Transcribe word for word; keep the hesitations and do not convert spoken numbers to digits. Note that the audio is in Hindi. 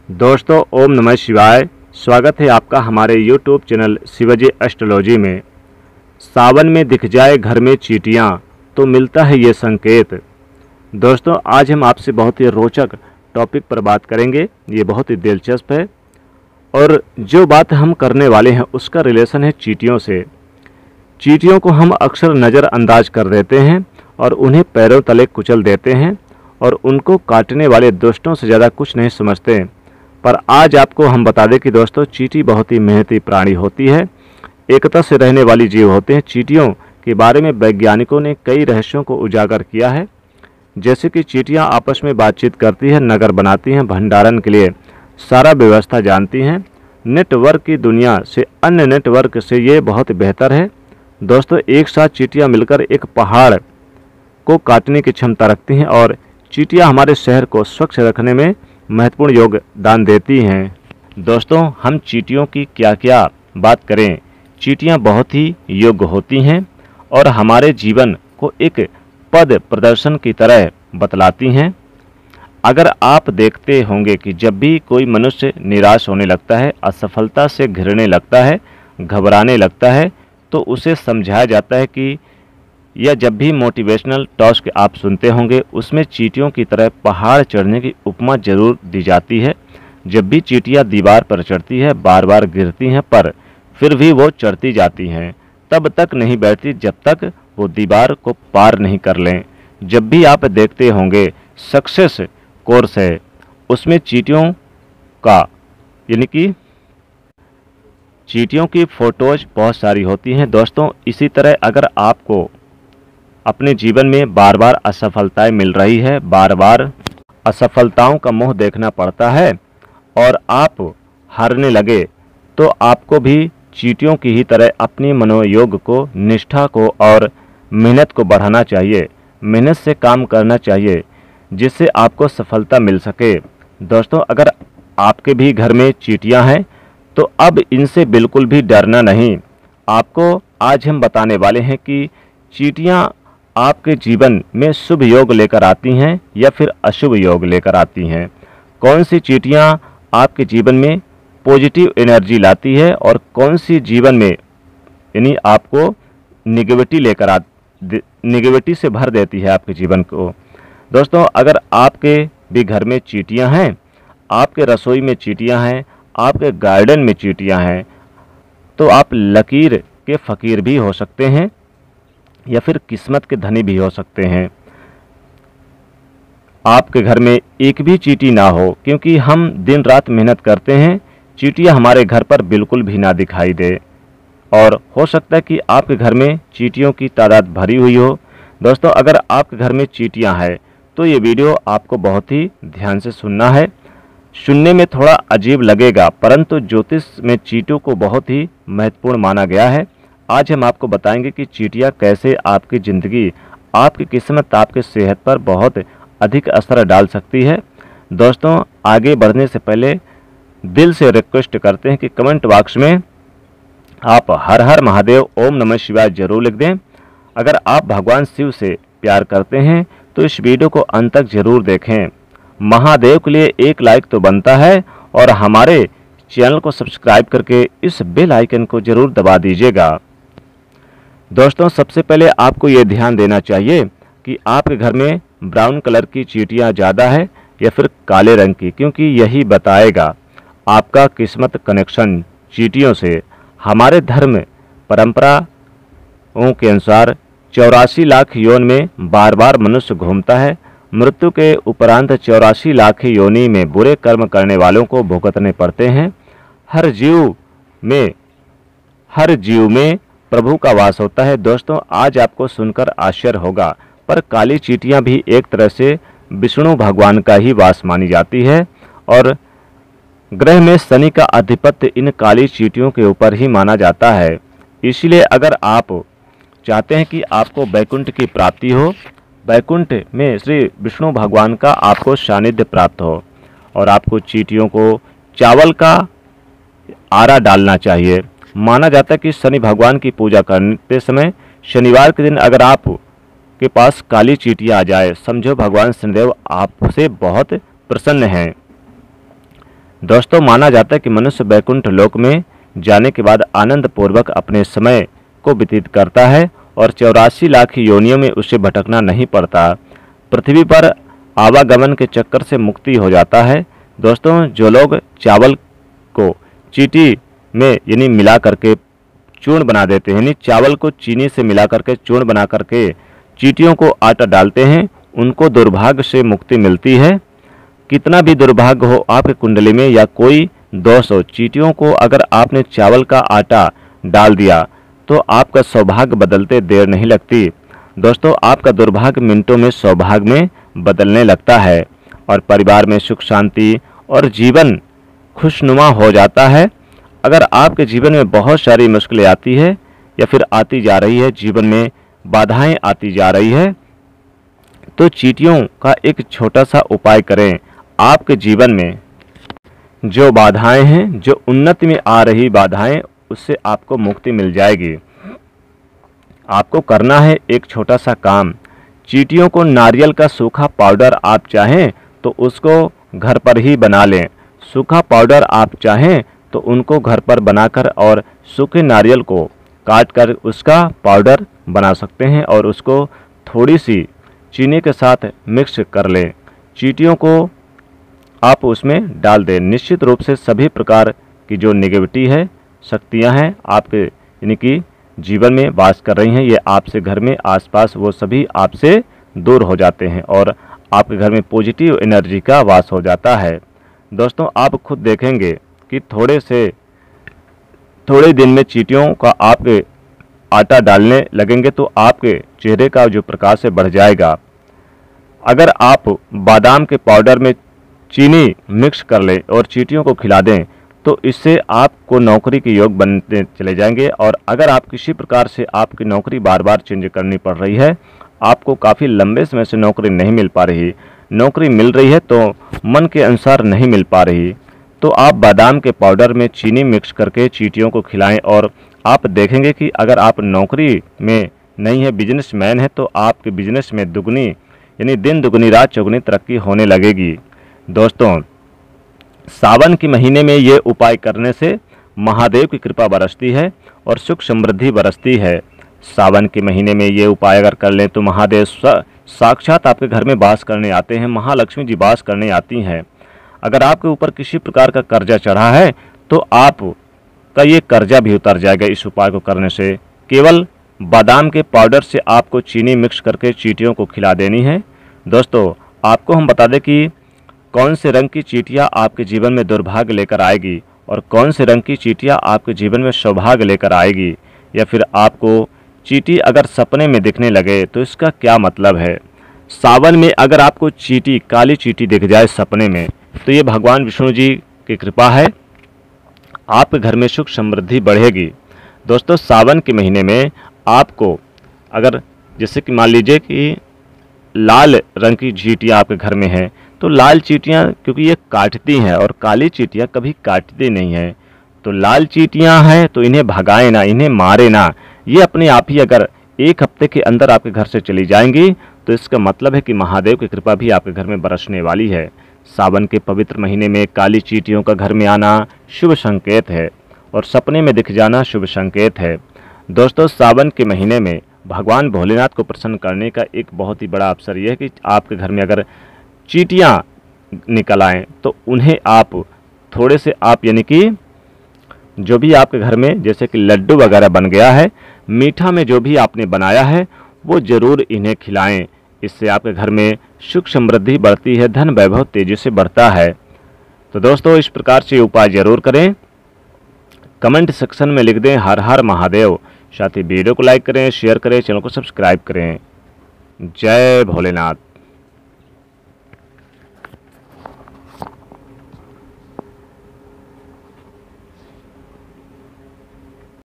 दोस्तों ओम नमः शिवाय। स्वागत है आपका हमारे यूट्यूब चैनल शिवाजी एस्ट्रोलॉजी में। सावन में दिख जाए घर में चींटियां तो मिलता है ये संकेत। दोस्तों आज हम आपसे बहुत ही रोचक टॉपिक पर बात करेंगे। ये बहुत ही दिलचस्प है और जो बात हम करने वाले हैं उसका रिलेशन है चींटियों से। चींटियों को हम अक्सर नज़रअंदाज कर देते हैं और उन्हें पैरों तले कुचल देते हैं और उनको काटने वाले दुष्टों से ज़्यादा कुछ नहीं समझते। पर आज आपको हम बता दें कि दोस्तों चींटी बहुत ही मेहनती प्राणी होती है, एकता से रहने वाली जीव होते हैं। चींटियों के बारे में वैज्ञानिकों ने कई रहस्यों को उजागर किया है, जैसे कि चींटियां आपस में बातचीत करती हैं, नगर बनाती हैं, भंडारण के लिए सारा व्यवस्था जानती हैं। नेटवर्क की दुनिया से अन्य नेटवर्क से ये बहुत बेहतर है। दोस्तों एक साथ चींटियां मिलकर एक पहाड़ को काटने की क्षमता रखती हैं और चींटियां हमारे शहर को स्वच्छ रखने में महत्वपूर्ण योगदान देती हैं। दोस्तों हम चींटियों की क्या क्या बात करें। चींटियां बहुत ही योग्य होती हैं और हमारे जीवन को एक पद प्रदर्शन की तरह बतलाती हैं। अगर आप देखते होंगे कि जब भी कोई मनुष्य निराश होने लगता है, असफलता से घिरने लगता है, घबराने लगता है, तो उसे समझाया जाता है कि या जब भी मोटिवेशनल टॉक आप सुनते होंगे उसमें चींटियों की तरह पहाड़ चढ़ने की उपमा जरूर दी जाती है। जब भी चींटियां दीवार पर चढ़ती है, बार बार गिरती हैं, पर फिर भी वो चढ़ती जाती हैं। तब तक नहीं बैठती जब तक वो दीवार को पार नहीं कर लें। जब भी आप देखते होंगे सक्सेस कोर्स है, उसमें चींटियों का यानी कि चींटियों की फोटोज बहुत सारी होती हैं। दोस्तों इसी तरह अगर आपको अपने जीवन में बार बार असफलताएं मिल रही है, बार बार असफलताओं का मुंह देखना पड़ता है और आप हारने लगे, तो आपको भी चींटियों की ही तरह अपनी मनोयोग को, निष्ठा को और मेहनत को बढ़ाना चाहिए। मेहनत से काम करना चाहिए जिससे आपको सफलता मिल सके। दोस्तों अगर आपके भी घर में चींटियां हैं तो अब इनसे बिल्कुल भी डरना नहीं। आपको आज हम बताने वाले हैं कि चींटियां आपके जीवन में शुभ योग लेकर आती हैं या फिर अशुभ योग लेकर आती हैं। कौन सी चींटियां आपके जीवन में पॉजिटिव एनर्जी लाती है और कौन सी जीवन में यानी आपको निगेटिविटी लेकर आ निगेटिविटी से भर देती है आपके जीवन को। दोस्तों अगर आपके भी घर में चींटियां हैं, आपके रसोई में चींटियां हैं, आपके गार्डन में चींटियां हैं, तो आप लकीर के फ़कीर भी हो सकते हैं या फिर किस्मत के धनी भी हो सकते हैं। आपके घर में एक भी चींटी ना हो, क्योंकि हम दिन रात मेहनत करते हैं, चींटियां हमारे घर पर बिल्कुल भी ना दिखाई दे और हो सकता है कि आपके घर में चींटियों की तादाद भरी हुई हो। दोस्तों अगर आपके घर में चींटियां हैं तो ये वीडियो आपको बहुत ही ध्यान से सुनना है। सुनने में थोड़ा अजीब लगेगा, परंतु ज्योतिष में चींटियों को बहुत ही महत्वपूर्ण माना गया है। आज हम आपको बताएंगे कि चींटियां कैसे आपकी ज़िंदगी, आपकी किस्मत, आपके सेहत पर बहुत अधिक असर डाल सकती है। दोस्तों आगे बढ़ने से पहले दिल से रिक्वेस्ट करते हैं कि कमेंट बॉक्स में आप हर हर महादेव ओम नमः शिवाय जरूर लिख दें। अगर आप भगवान शिव से प्यार करते हैं तो इस वीडियो को अंत तक जरूर देखें। महादेव के लिए एक लाइक तो बनता है और हमारे चैनल को सब्सक्राइब करके इस बेल आइकन को जरूर दबा दीजिएगा। दोस्तों सबसे पहले आपको ये ध्यान देना चाहिए कि आपके घर में ब्राउन कलर की चींटियां ज़्यादा है या फिर काले रंग की, क्योंकि यही बताएगा आपका किस्मत कनेक्शन चींटियों से। हमारे धर्म परंपराओं के अनुसार चौरासी लाख योनि में बार बार मनुष्य घूमता है। मृत्यु के उपरांत चौरासी लाख योनि में बुरे कर्म करने वालों को भुगतने पड़ते हैं। हर जीव में हर जीव में प्रभु का वास होता है। दोस्तों आज आपको सुनकर आश्चर्य होगा, पर काली चींटियां भी एक तरह से विष्णु भगवान का ही वास मानी जाती है और ग्रह में शनि का आधिपत्य इन काली चींटियों के ऊपर ही माना जाता है। इसलिए अगर आप चाहते हैं कि आपको वैकुंठ की प्राप्ति हो, वैकुंठ में श्री विष्णु भगवान का आपको सानिध्य प्राप्त हो, और आपको चींटियों को चावल का आरा डालना चाहिए। माना जाता है कि शनि भगवान की पूजा करते समय शनिवार के दिन अगर आप के पास काली चींटियां आ जाए, समझो भगवान शनिदेव आपसे बहुत प्रसन्न हैं। दोस्तों माना जाता है कि मनुष्य वैकुंठ लोक में जाने के बाद आनंद पूर्वक अपने समय को व्यतीत करता है और चौरासी लाख योनियों में उसे भटकना नहीं पड़ता। पृथ्वी पर आवागमन के चक्कर से मुक्ति हो जाता है। दोस्तों जो लोग चावल को चीटी में यानी मिला करके चूर्ण बना देते हैं, यानी चावल को चीनी से मिला करके चूर्ण बना करके चीटियों को आटा डालते हैं, उनको दुर्भाग्य से मुक्ति मिलती है। कितना भी दुर्भाग्य हो आपके कुंडली में या कोई दोष हो, चीटियों को अगर आपने चावल का आटा डाल दिया तो आपका सौभाग्य बदलते देर नहीं लगती। दोस्तों आपका दुर्भाग्य मिनटों में सौभाग्य में बदलने लगता है और परिवार में सुख शांति और जीवन खुशनुमा हो जाता है। अगर आपके जीवन में बहुत सारी मुश्किलें आती है या फिर आती जा रही है, जीवन में बाधाएं आती जा रही है, तो चीटियों का एक छोटा सा उपाय करें। आपके जीवन में जो बाधाएं हैं, जो उन्नति में आ रही बाधाएं, उससे आपको मुक्ति मिल जाएगी। आपको करना है एक छोटा सा काम। चीटियों को नारियल का सूखा पाउडर आप चाहें तो उसको घर पर ही बना लें। सूखा पाउडर आप चाहें तो उनको घर पर बनाकर और सूखे नारियल को काट कर उसका पाउडर बना सकते हैं और उसको थोड़ी सी चीनी के साथ मिक्स कर लें। चीटियों को आप उसमें डाल दें। निश्चित रूप से सभी प्रकार की जो नेगेटिविटी है, शक्तियां हैं आपके यानी कि जीवन में वास कर रही हैं, ये आपसे घर में आसपास वो सभी आपसे दूर हो जाते हैं और आपके घर में पॉजिटिव एनर्जी का वास हो जाता है। दोस्तों आप खुद देखेंगे कि थोड़े से थोड़े दिन में चीटियों का आपके आटा डालने लगेंगे तो आपके चेहरे का जो प्रकाश है बढ़ जाएगा। अगर आप बादाम के पाउडर में चीनी मिक्स कर लें और चीटियों को खिला दें तो इससे आपको नौकरी के योग बनते चले जाएंगे। और अगर आप किसी प्रकार से आपकी नौकरी बार बार चेंज करनी पड़ रही है, आपको काफ़ी लंबे समय से नौकरी नहीं मिल पा रही, नौकरी मिल रही है तो मन के अनुसार नहीं मिल पा रही, तो आप बादाम के पाउडर में चीनी मिक्स करके चीटियों को खिलाएं और आप देखेंगे कि अगर आप नौकरी में नहीं है, बिजनेसमैन है, तो आपके बिजनेस में दुगनी यानी दिन दुगनी रात चौगुनी तरक्की होने लगेगी। दोस्तों सावन के महीने में ये उपाय करने से महादेव की कृपा बरसती है और सुख समृद्धि बरसती है। सावन के महीने में ये उपाय अगर कर लें तो महादेव साक्षात आपके घर में वास करने आते हैं, महालक्ष्मी जी वास करने आती हैं। अगर आपके ऊपर किसी प्रकार का कर्जा चढ़ा है तो आप का ये कर्जा भी उतर जाएगा इस उपाय को करने से। केवल बादाम के पाउडर से आपको चीनी मिक्स करके चीटियों को खिला देनी है। दोस्तों आपको हम बता दें कि कौन से रंग की चीटियाँ आपके जीवन में दुर्भाग्य लेकर आएगी और कौन से रंग की चीटियाँ आपके जीवन में सौभाग्य लेकर आएगी, या फिर आपको चीटी अगर सपने में दिखने लगे तो इसका क्या मतलब है। सावन में अगर आपको चीटी, काली चीटी दिख जाए सपने में तो ये भगवान विष्णु जी की कृपा है, आपके घर में सुख समृद्धि बढ़ेगी। दोस्तों सावन के महीने में आपको अगर जैसे कि मान लीजिए कि लाल रंग की चीटियाँ आपके घर में हैं तो लाल चीटियाँ क्योंकि ये काटती हैं और काली चीटियाँ कभी काटती नहीं हैं, तो लाल चीटियाँ हैं तो इन्हें भगाए ना, इन्हें मारे ना। ये अपने आप ही अगर एक हफ्ते के अंदर आपके घर से चली जाएंगी तो इसका मतलब है कि महादेव की कृपा भी आपके घर में बरसने वाली है। सावन के पवित्र महीने में काली चीटियों का घर में आना शुभ संकेत है और सपने में दिख जाना शुभ संकेत है। दोस्तों सावन के महीने में भगवान भोलेनाथ को प्रसन्न करने का एक बहुत ही बड़ा अवसर यह है कि आपके घर में अगर चीटियाँ निकल आएँ तो उन्हें आप थोड़े से आप यानी कि जो भी आपके घर में जैसे कि लड्डू वगैरह बन गया है, मीठा में जो भी आपने बनाया है वो ज़रूर इन्हें खिलाएं। इससे आपके घर में सुख समृद्धि बढ़ती है, धन वैभव तेजी से बढ़ता है। तो दोस्तों इस प्रकार से उपाय ज़रूर करें। कमेंट सेक्शन में लिख दें हर हर महादेव। साथ ही वीडियो को लाइक करें, शेयर करें, चैनल को सब्सक्राइब करें। जय भोलेनाथ।